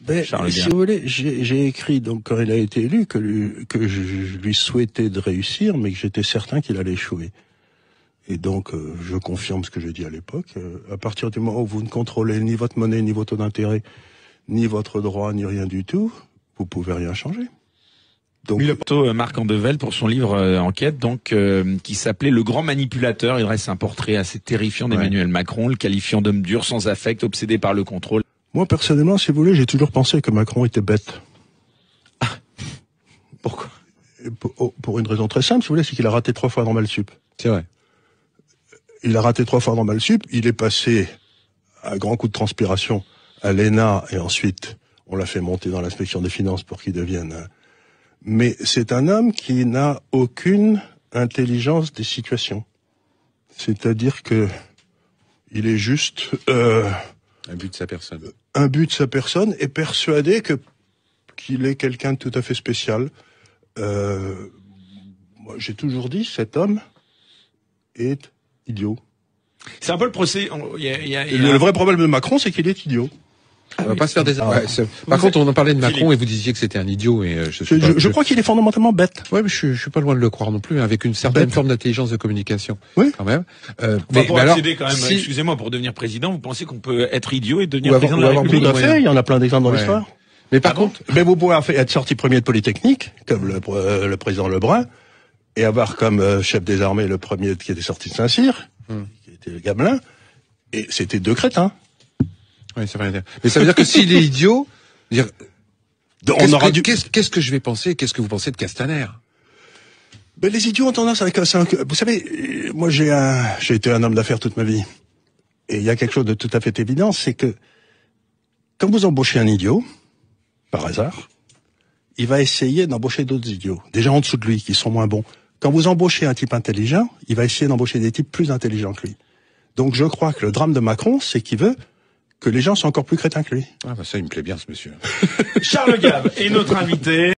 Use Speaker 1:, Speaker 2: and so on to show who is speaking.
Speaker 1: Charles
Speaker 2: si
Speaker 1: Gave.
Speaker 2: vous voulez, j'ai écrit, donc, quand il a été élu, que je lui souhaitais de réussir, mais que j'étais certain qu'il allait échouer. Et donc, je confirme ce que j'ai dit à l'époque. À partir du moment où vous ne contrôlez ni votre monnaie, ni vos taux d'intérêt, ni votre droit, ni rien du tout, vous pouvez rien changer. Donc,
Speaker 1: Oui, le photo Marc Andevel pour son livre Enquête, donc qui s'appelait Le Grand Manipulateur. Il dresse un portrait assez terrifiant d'Emmanuel Macron, le qualifiant d'homme dur, sans affect, obsédé par le contrôle.
Speaker 2: moi, personnellement, si vous voulez, j'ai toujours pensé que Macron était bête.
Speaker 1: Pourquoi?
Speaker 2: Pour une raison très simple, si vous voulez, c'est qu'il a raté 3 fois Normal Sup.
Speaker 3: C'est vrai.
Speaker 2: Il a raté 3 fois Normal Sup. Il est passé à grand coup de transpiration à l'ENA et ensuite on l'a fait monter dans l'inspection des finances pour qu'il devienne. Mais c'est un homme qui n'a aucune intelligence des situations. C'est-à-dire que il est juste
Speaker 3: Un but de sa personne.
Speaker 2: imbu de sa personne et persuadé qu'il est quelqu'un de tout à fait spécial. Moi, j'ai toujours dit, cet homme est idiot.
Speaker 1: C'est un peu le procès.
Speaker 2: Le vrai problème de Macron, c'est qu'il est idiot.
Speaker 3: On va pas se faire des... Par contre, on en parlait de Macron et vous disiez que c'était un idiot et
Speaker 2: Je crois qu'il est fondamentalement bête.
Speaker 3: Ouais, mais je suis pas loin de le croire non plus, avec une certaine forme d'intelligence de communication.
Speaker 2: Oui.
Speaker 3: Quand même.
Speaker 1: Pour
Speaker 3: alors,
Speaker 1: accéder quand même,
Speaker 3: si-
Speaker 1: excusez-moi, pour devenir président, vous pensez qu'on peut être idiot et devenir
Speaker 3: Ou avoir-
Speaker 1: président de la
Speaker 3: ou avoir
Speaker 1: République?
Speaker 2: Tout à fait, il y en a plein d'exemples dans
Speaker 3: Ouais.
Speaker 2: l'histoire.
Speaker 3: Mais par contre,
Speaker 2: Mais vous pouvez être sorti premier de Polytechnique, comme le président Lebrun, et avoir comme chef des armées le premier qui était sorti de Saint-Cyr, qui était le Gamelin, et c'était 2 crétins.
Speaker 3: oui, ça veut rien dire. Mais ça veut dire que s'il est idiot, dire,
Speaker 2: On aura dû...
Speaker 3: qu'est-ce que je vais penser, qu'est-ce que vous pensez de Castaner?
Speaker 2: Ben, les idiots ont tendance à casser un... Vous savez, moi j'ai été un homme d'affaires toute ma vie. Et il y a quelque chose de tout à fait évident, c'est que quand vous embauchez un idiot, par hasard, il va essayer d'embaucher d'autres idiots, des gens en dessous de lui, qui sont moins bons. Quand vous embauchez un type intelligent, il va essayer d'embaucher des types plus intelligents que lui. Donc je crois que le drame de Macron, c'est qu'il veut que les gens soient encore plus crétins que lui.
Speaker 3: Ah bah ça, il me plaît bien ce monsieur.
Speaker 1: Charles Gave est notre invité.